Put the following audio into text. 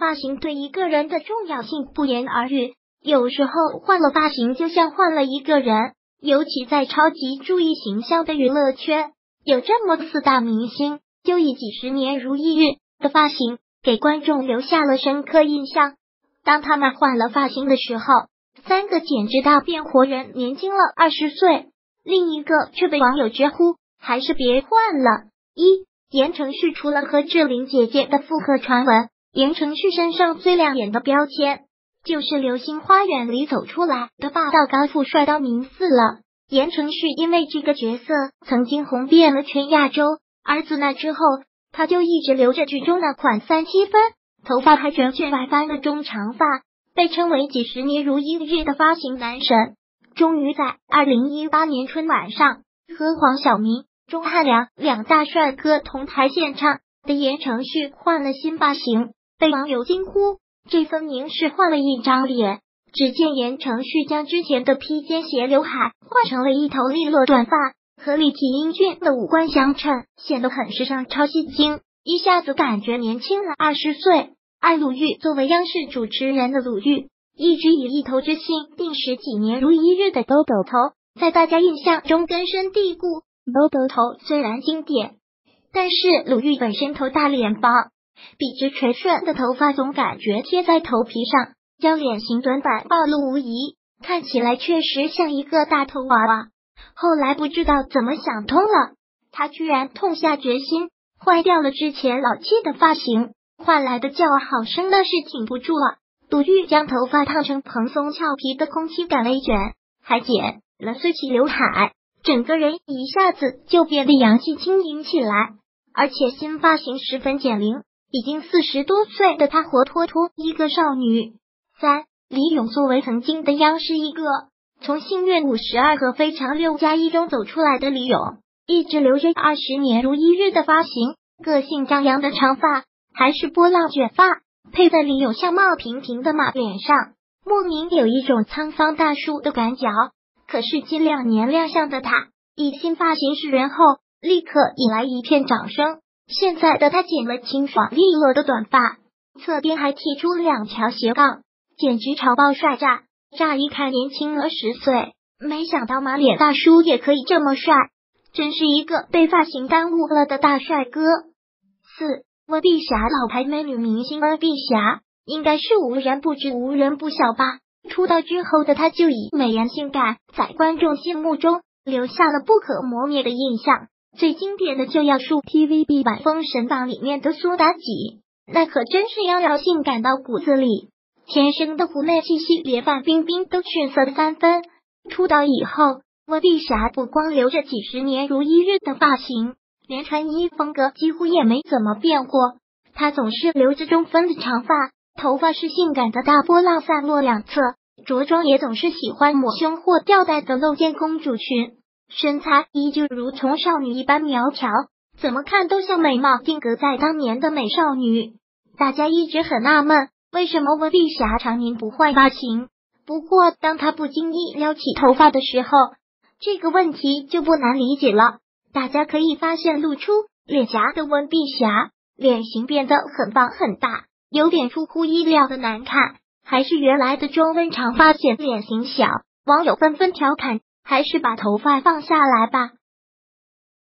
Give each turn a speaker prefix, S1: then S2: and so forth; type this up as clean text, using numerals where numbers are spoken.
S1: 发型对一个人的重要性不言而喻，有时候换了发型就像换了一个人，尤其在超级注意形象的娱乐圈，有这么4大明星就以几十年如一日的发型给观众留下了深刻印象。当他们换了发型的时候，3个简直大变活人年轻了20岁，另一个却被网友直呼还是别换了。言承旭，除了和志玲姐姐的复合传闻，言承旭身上最亮眼的标签就是《流星花园》里走出来的霸道高富帅道明寺了。言承旭因为这个角色曾经红遍了全亚洲，而自那之后他就一直留着剧中那款37分，头发还卷外翻的中长发，被称为几十年如一日的发型男神。终于在2018年春晚上，和黄晓明、钟汉良2大帅哥同台献唱的言承旭换了新发型，被网友惊呼这分明是换了一张脸。只见言承旭将之前的披肩斜刘海换成了一头利落短发，和立体英俊的五官相衬，显得很时尚超吸睛，一下子感觉年轻了20岁。而鲁豫，作为央视主持人的鲁豫，一直以一头之姓定10几年如一日的豆豆头在大家印象中根深蒂固。豆豆头虽然经典，但是鲁豫本身头大脸薄，笔直垂顺的头发总感觉贴在头皮上，将脸型短板暴露无遗，看起来确实像一个大头娃娃。后来不知道怎么想通了，他居然痛下决心换掉了之前老气的发型，换来的叫好声那是挺不住了。鲁豫将头发烫成蓬松俏皮的空气感微卷，还剪了碎起刘海，整个人一下子就变得洋气轻盈起来，而且新发型十分减龄，已经40多岁的她活脱脱一个少女。李咏，作为曾经的央视一哥，从幸运52和非常6+1中走出来的李咏，一直留着20年如一日的发型，个性张扬的长发还是波浪卷发，配在李咏相貌平平的马脸上，莫名有一种沧桑大叔的感觉。可是近2年亮相的他以新发型示人后，立刻引来一片掌声。现在的他剪了清爽利落的短发，侧边还剃出了2条斜杠，简直潮爆帅炸，乍一看年轻了10岁，没想到马脸大叔也可以这么帅，真是一个被发型耽误了的大帅哥。温碧霞，老牌美女明星温碧霞应该是无人不知无人不晓吧，出道之后的她就以美颜性感在观众心目中留下了不可磨灭的印象，最经典的就要数 TVB 版《封神榜》里面的苏妲己，那可真是妖娆性感到骨子里，天生的妩媚气息连范冰冰都逊色3分。出道以后，温碧霞不光留着几十年如一日的发型，连穿衣风格几乎也没怎么变过，她总是留着中分的长发，头发是性感的大波浪散落两侧，着装也总是喜欢抹胸或吊带的露肩公主裙，身材依旧如从少女一般苗条，怎么看都像美貌定格在当年的美少女。大家一直很纳闷，为什么温碧霞常年不换发型？不过当她不经意撩起头发的时候，这个问题就不难理解了。大家可以发现，露出脸颊的温碧霞脸型变得很棒很大，有点出乎意料的难看，还是原来的中分长发显脸型小。网友纷纷调侃，还是把头发放下来吧。